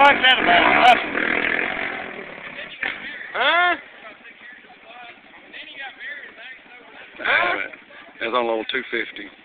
like that about it. Huh? That's on a little 250.